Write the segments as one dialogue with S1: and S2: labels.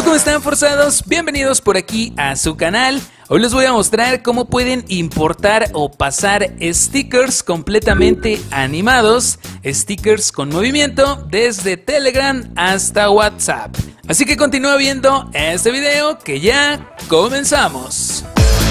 S1: ¿Cómo están, forzados? Bienvenidos por aquí a su canal. Hoy les voy a mostrar cómo pueden importar o pasar stickers completamente animados, stickers con movimiento desde Telegram hasta WhatsApp. Así que continúa viendo este video que ya comenzamos.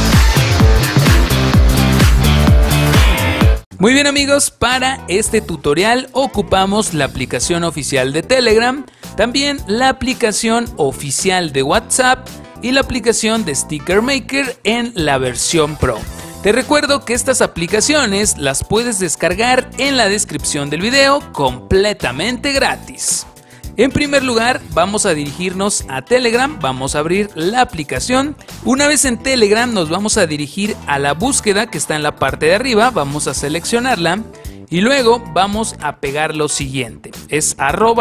S1: Muy bien, amigos, para este tutorial ocupamos la aplicación oficial de Telegram, también la aplicación oficial de WhatsApp y la aplicación de Sticker Maker en la versión Pro. Te recuerdo que estas aplicaciones las puedes descargar en la descripción del video completamente gratis. En primer lugar, vamos a dirigirnos a Telegram, vamos a abrir la aplicación. Una vez en Telegram nos vamos a dirigir a la búsqueda que está en la parte de arriba, vamos a seleccionarla y luego vamos a pegar lo siguiente, es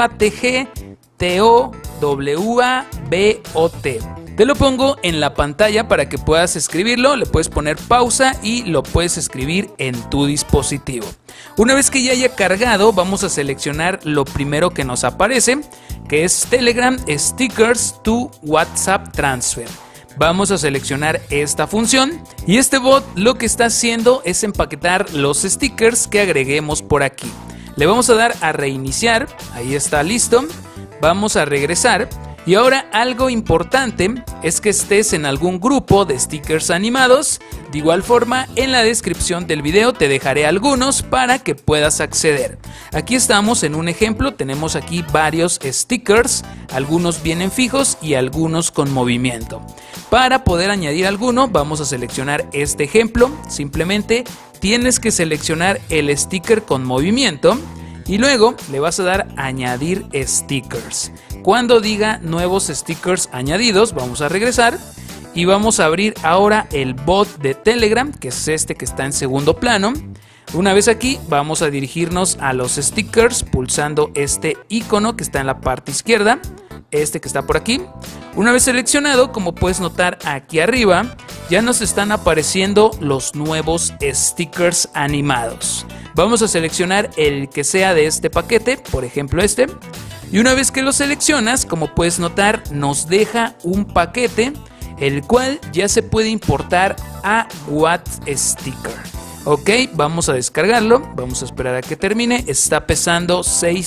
S1: @TGTOWABOT. Te lo pongo en la pantalla para que puedas escribirlo, le puedes poner pausa y lo puedes escribir en tu dispositivo. Una vez que ya haya cargado, vamos a seleccionar lo primero que nos aparece, que es Telegram Stickers to WhatsApp Transfer. Vamos a seleccionar esta función y este bot lo que está haciendo es empaquetar los stickers que agreguemos por aquí. Le vamos a dar a reiniciar, ahí está listo, vamos a regresar. Y ahora algo importante es que estés en algún grupo de stickers animados. De igual forma, en la descripción del video te dejaré algunos para que puedas acceder. Aquí estamos en un ejemplo, tenemos aquí varios stickers, algunos vienen fijos y algunos con movimiento. Para poder añadir alguno, vamos a seleccionar este ejemplo. Simplemente tienes que seleccionar el sticker con movimiento y luego le vas a dar a añadir stickers. Cuando diga nuevos stickers añadidos, vamos a regresar y vamos a abrir ahora el bot de Telegram, que es este que está en segundo plano. Una vez aquí, vamos a dirigirnos a los stickers pulsando este icono que está en la parte izquierda, este que está por aquí. Una vez seleccionado, como puedes notar aquí arriba, ya nos están apareciendo los nuevos stickers animados. Vamos a seleccionar el que sea de este paquete, por ejemplo este. Y una vez que lo seleccionas, como puedes notar, nos deja un paquete, el cual ya se puede importar a WhatsApp. Ok, vamos a descargarlo, vamos a esperar a que termine, está pesando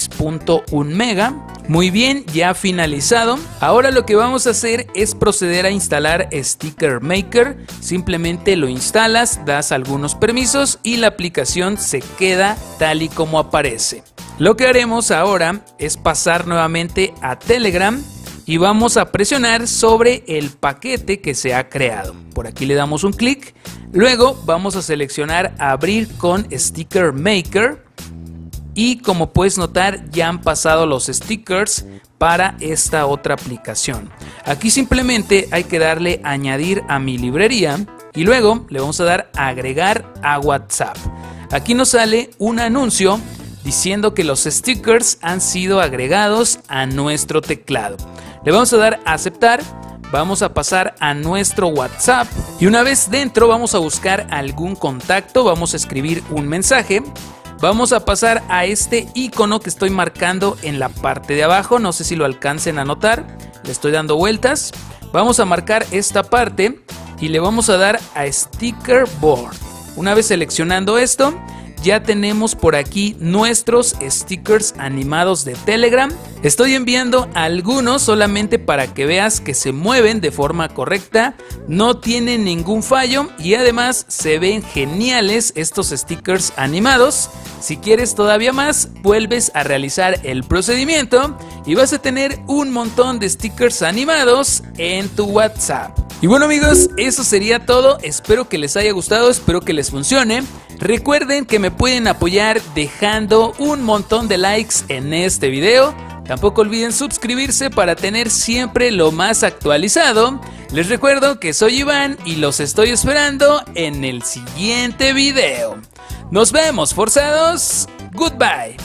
S1: 6.1 mega. Muy bien, ya finalizado. Ahora lo que vamos a hacer es proceder a instalar Sticker Maker. Simplemente lo instalas, das algunos permisos y la aplicación se queda tal y como aparece. Lo que haremos ahora es pasar nuevamente a Telegram y vamos a presionar sobre el paquete que se ha creado. Por aquí le damos un clic. Luego vamos a seleccionar abrir con Sticker Maker y como puedes notar ya han pasado los stickers para esta otra aplicación. Aquí simplemente hay que darle añadir a mi librería y luego le vamos a dar agregar a WhatsApp. Aquí nos sale un anuncio diciendo que los stickers han sido agregados a nuestro teclado. Le vamos a dar a aceptar. Vamos a pasar a nuestro WhatsApp y una vez dentro vamos a buscar algún contacto, vamos a escribir un mensaje, vamos a pasar a este icono que estoy marcando en la parte de abajo, no sé si lo alcancen a notar, le estoy dando vueltas, vamos a marcar esta parte y le vamos a dar a Sticker Board. Una vez seleccionando esto, ya tenemos por aquí nuestros stickers animados de Telegram. Estoy enviando algunos solamente para que veas que se mueven de forma correcta, no tienen ningún fallo y además se ven geniales estos stickers animados. Si quieres todavía más, vuelves a realizar el procedimiento y vas a tener un montón de stickers animados en tu WhatsApp. Y bueno, amigos, eso sería todo. Espero que les haya gustado, espero que les funcione. Recuerden que me pueden apoyar dejando un montón de likes en este video. Tampoco olviden suscribirse para tener siempre lo más actualizado. Les recuerdo que soy Iván y los estoy esperando en el siguiente video. Nos vemos, forzados. Goodbye.